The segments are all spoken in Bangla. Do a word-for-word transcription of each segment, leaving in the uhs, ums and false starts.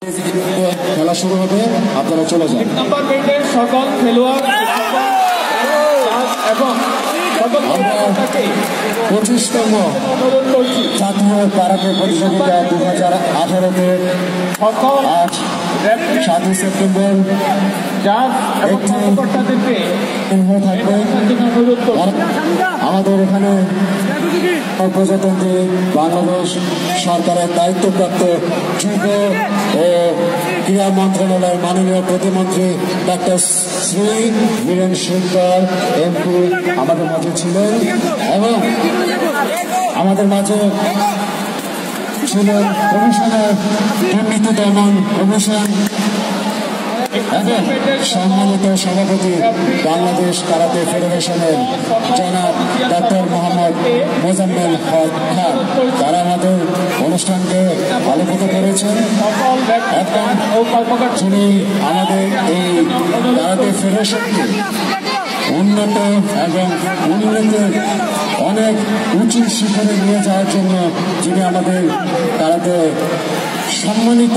খেলা শুরু হবে, আপনারা চলে যান। নাম্বার বেল্টের সকল খেলোয়াড় এবং পঁচিশতম জাতীয় কারাতে প্রতিযোগিতা দু হাজার আঠারোতে আজ সাতই সেপ্টেম্বর থাকবে। আমাদের এখানে প্রজাতন্ত্রী বাংলাদেশ সরকারের দায়িত্বপ্রাপ্ত যুব ও ক্রীড়া মন্ত্রণালয়ের মাননীয় প্রতিমন্ত্রী ডক্টর শ্রী বীরেন শঙ্কর এমপি আমাদের মাঝে ছিলেন এবং আমাদের মাঝে ছিলেন কমিশনার দুর্নীতি দমন কমিশন এবং সম্মানিত সভাপতি বাংলাদেশ কারাতে ফেডারেশনের জনাব ডক্টর মোহাম্মদ মোজাম্মেল হক খান। তারা আমাদের অনুষ্ঠানকে আলোকিত করেছেন এবং যিনি আমাদের এই কারাতে ফেডারেশনকে উন্নত এবং উন্নতির অনেক উঁচু শিখরে নিয়ে যাওয়ার জন্য যিনি আমাদের কারাতে সম্মানিত,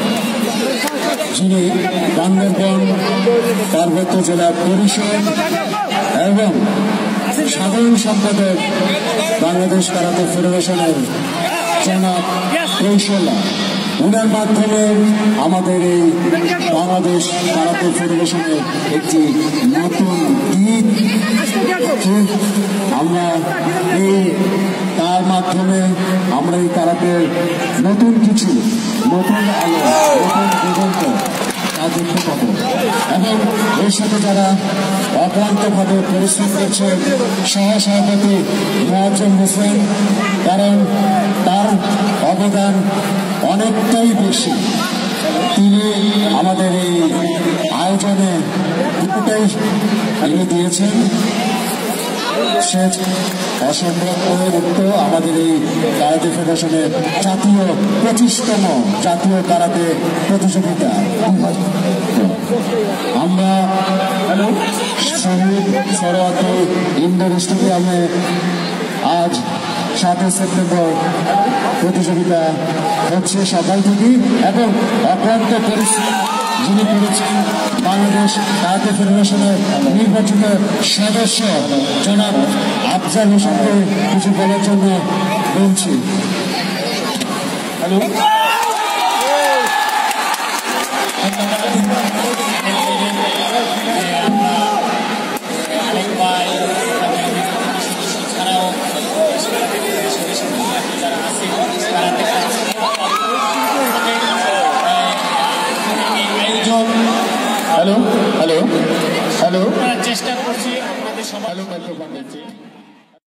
যিনি বান্দরবান পার্বত্য জেলা পরিষদ এবং সাধারণ সম্পাদক বাংলাদেশ কারাতে ফেডারেশনের জনাব কৌশলা, উনার মাধ্যমে আমাদের এই বাংলাদেশ কারাতে ফেডারেশনের একটি নতুন দিক আমরা এই তার মাধ্যমে আমরা এই কারাতের নতুন কিছু নতুন আলো নতুন দিগন্ত তা দেখতে পাবো এবং এর সাথে যারা অক্লান্তভাবে পরিশ্রম করছে সহ সভাপতি মোয়াজ্জেম হোসেন, কারণ তার অবদান অনেকটাই বেশি। তিনি আমাদের এই আয়োজনে দুটোটাই এনে দিয়েছেন। সে অসম্ভব উক্ত আমাদের এই কারাতে ফেডারেশনের জাতীয় পঁচিশতম জাতীয় কারাতে প্রতিযোগিতা আমরা শহীদ সরোয়ার্দী ইনডোর স্টেডিয়ামে আজ সাতই সেপ্টেম্বর প্রতিযোগিতা হচ্ছে সকাল থেকেই এবং অক্লান্ত পরিশ্রম যিনি করেছেন বাংলাদেশ কারাতে ফেডারেশনের নির্বাচিত সদস্য জনাব আফজাল হোসেনকে কিছু বলার জন্য বলছি। হ্যালো, হ্যালো হ্যালো হ্যালো চেষ্টা করছি আপনাদের সবাই।